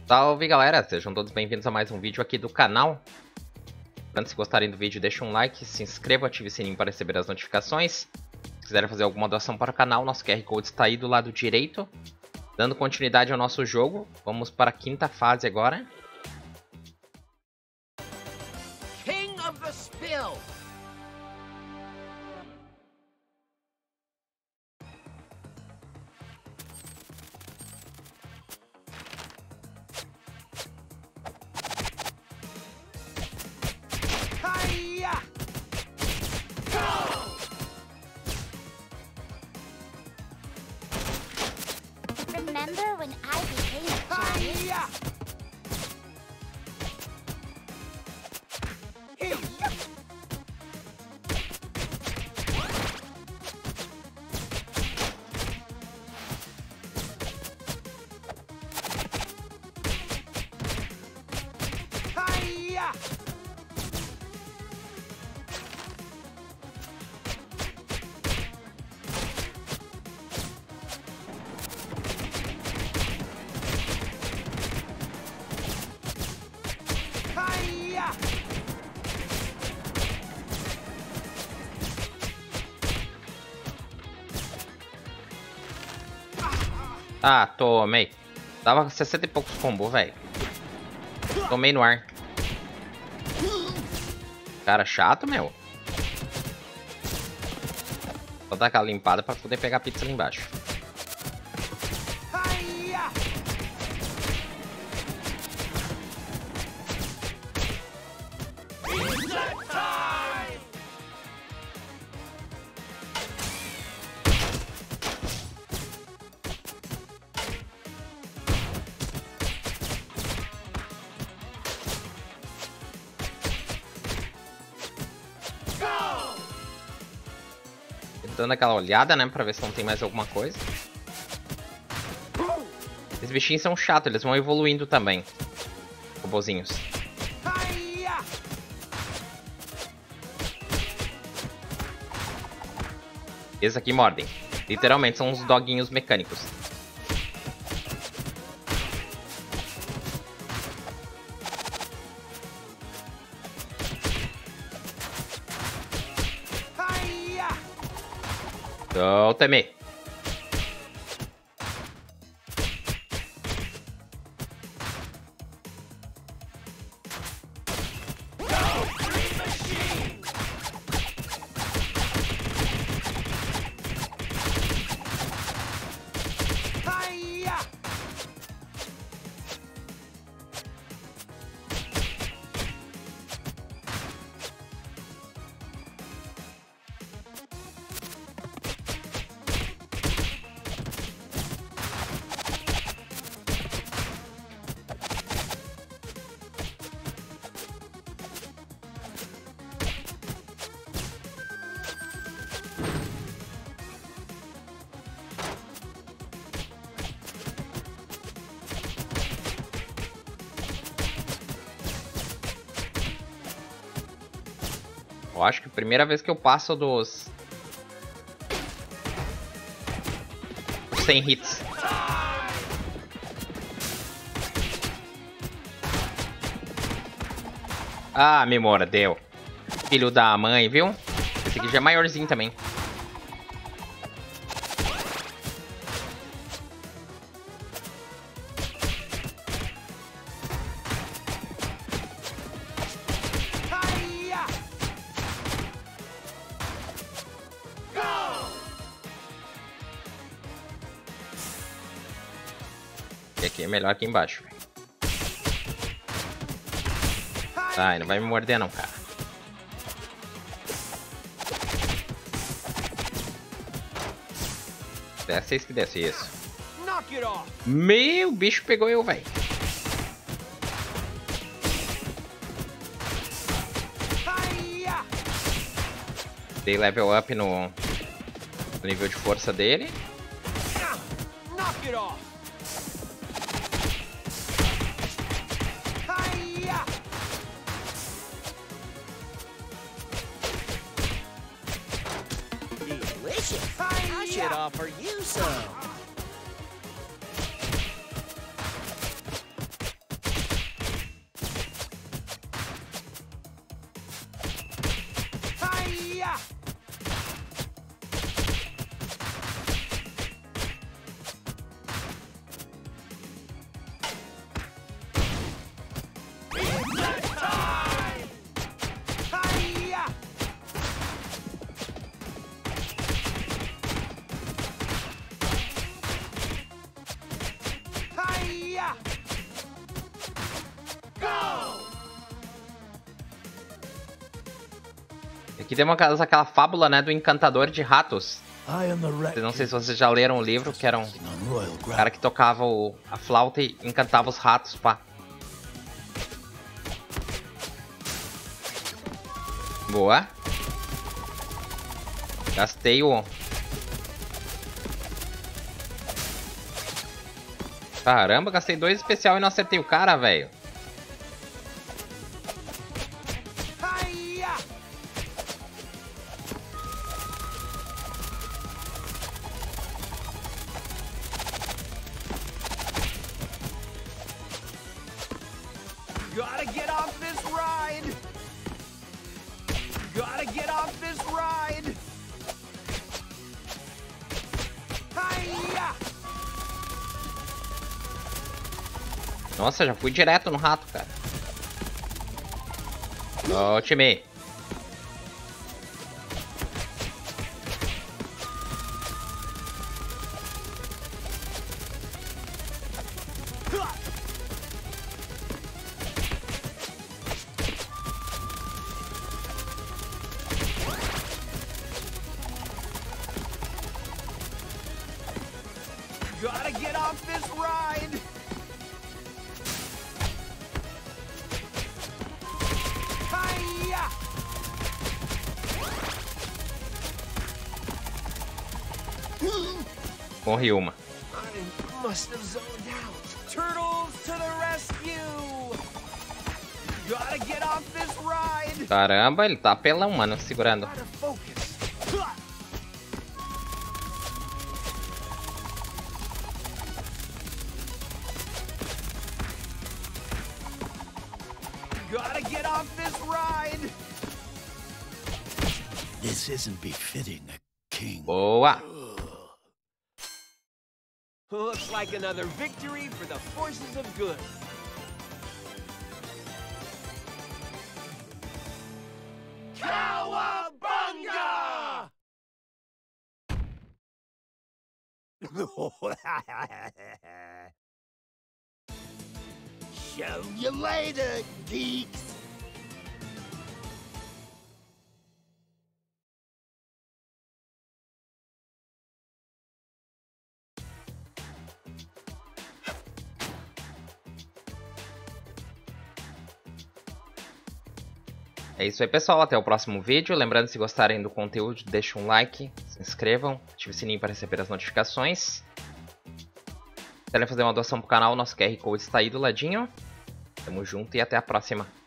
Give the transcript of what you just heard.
Salve galera, sejam todos bem-vindos a mais um vídeo aqui do canal. Antes, se gostarem do vídeo, deixem um like, se inscrevam, ative o sininho para receber as notificações. Se quiserem fazer alguma doação para o canal, nosso QR Code está aí do lado direito. Dando continuidade ao nosso jogo, vamos para a quinta fase agora. King of the Spill. Hiya! Go! Remember when I became a giant? Hiya! Hiya! Hiya! Hiya! Ah, tomei. Tava 60 e poucos combos, velho. Tomei no ar. Cara chato, meu. Vou dar aquela limpada pra poder pegar a pizza ali embaixo. Hiya! Reset time! Go! Dando aquela olhada, né, pra ver se não tem mais alguma coisa. Esses bichinhos são chatos, eles vão evoluindo também. Robozinhos. Hiya! Esses aqui mordem. Literalmente, são uns doguinhos mecânicos. Hiya! Então, temer. Green Machine! Hiya! Eu acho que a primeira vez que eu passo dos 100 hits. Ah, me mordeu. Filho da mãe, viu? Esse aqui já é maiorzinho também. Hiya! Go! E aqui é melhor aqui embaixo. Ai, não vai me morder não, cara. Desce esse que desce, isso. Knock it off! Meu, bicho pegou eu, velho. Hiya! Dei level up no nível de força dele. Knock it off! Hiya! Delicious! I should offer you some. Aqui tem aquela fábula, né, do encantador de ratos. Não sei se vocês já leram o livro, que era um cara que tocava a flauta e encantava os ratos, pá. Boa. Gastei o... Caramba, gastei 2 especial e não acertei o cara, velho. Gotta get off this ride. Gotta get off this ride. Hiya! Nossa, já fui direto no rato, cara. Ó, time. Gotta get off this ride. Hiya! Morri uma. I must have zoned out. Turtles to the rescue! Gotta get off this ride. Caramba, ele tá apelão, mano, segurando. Gotta focus. Gotta get off this ride. This isn't befitting a king. Boa. Looks like another victory for the forces of good. Cowabunga! Show you later, geeks. É isso aí, pessoal. Até o próximo vídeo. Lembrando, se gostarem do conteúdo, deixem um like, se inscrevam, ative o sininho para receber as notificações. Se quiserem fazer uma doação pro canal, nosso QR Code está aí do ladinho. Tamo junto e até a próxima.